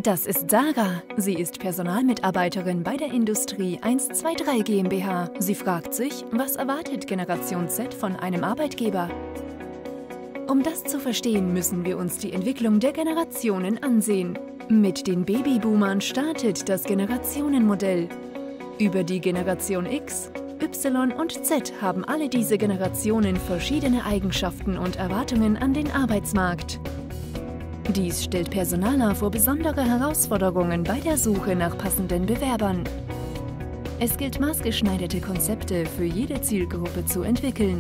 Das ist Sarah. Sie ist Personalmitarbeiterin bei der Industrie 123 GmbH. Sie fragt sich, was erwartet Generation Z von einem Arbeitgeber? Um das zu verstehen, müssen wir uns die Entwicklung der Generationen ansehen. Mit den Babyboomern startet das Generationenmodell. Über die Generation X, Y und Z haben alle diese Generationen verschiedene Eigenschaften und Erwartungen an den Arbeitsmarkt. Dies stellt Personaler vor besondere Herausforderungen bei der Suche nach passenden Bewerbern. Es gilt, maßgeschneiderte Konzepte für jede Zielgruppe zu entwickeln.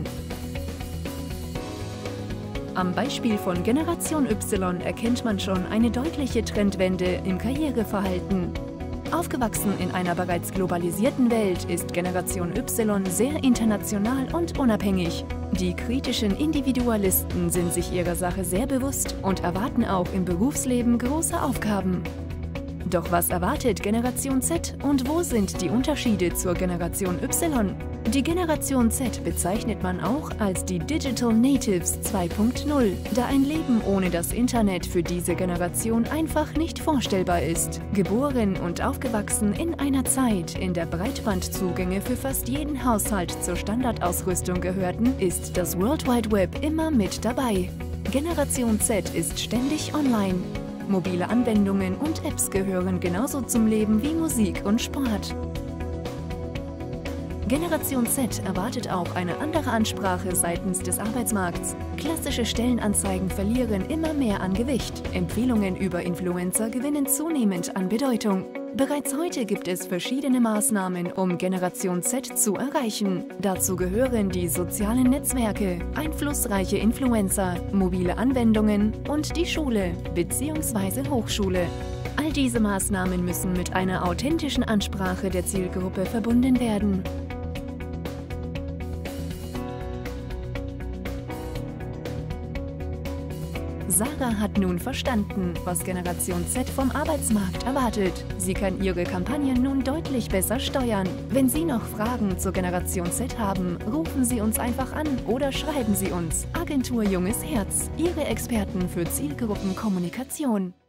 Am Beispiel von Generation Y erkennt man schon eine deutliche Trendwende im Karriereverhalten. Aufgewachsen in einer bereits globalisierten Welt ist Generation Y sehr international und unabhängig. Die kritischen Individualisten sind sich ihrer Sache sehr bewusst und erwarten auch im Berufsleben große Aufgaben. Doch was erwartet Generation Z und wo sind die Unterschiede zur Generation Y? Die Generation Z bezeichnet man auch als die Digital Natives 2.0, da ein Leben ohne das Internet für diese Generation einfach nicht vorstellbar ist. Geboren und aufgewachsen in einer Zeit, in der Breitbandzugänge für fast jeden Haushalt zur Standardausrüstung gehörten, ist das World Wide Web immer mit dabei. Generation Z ist ständig online. Mobile Anwendungen und Apps gehören genauso zum Leben wie Musik und Sport. Generation Z erwartet auch eine andere Ansprache seitens des Arbeitsmarkts. Klassische Stellenanzeigen verlieren immer mehr an Gewicht. Empfehlungen über Influencer gewinnen zunehmend an Bedeutung. Bereits heute gibt es verschiedene Maßnahmen, um Generation Z zu erreichen. Dazu gehören die sozialen Netzwerke, einflussreiche Influencer, mobile Anwendungen und die Schule bzw. Hochschule. All diese Maßnahmen müssen mit einer authentischen Ansprache der Zielgruppe verbunden werden. Sarah hat nun verstanden, was Generation Z vom Arbeitsmarkt erwartet. Sie kann ihre Kampagnen nun deutlich besser steuern. Wenn Sie noch Fragen zur Generation Z haben, rufen Sie uns einfach an oder schreiben Sie uns. Agentur Junges Herz, Ihre Experten für Zielgruppenkommunikation.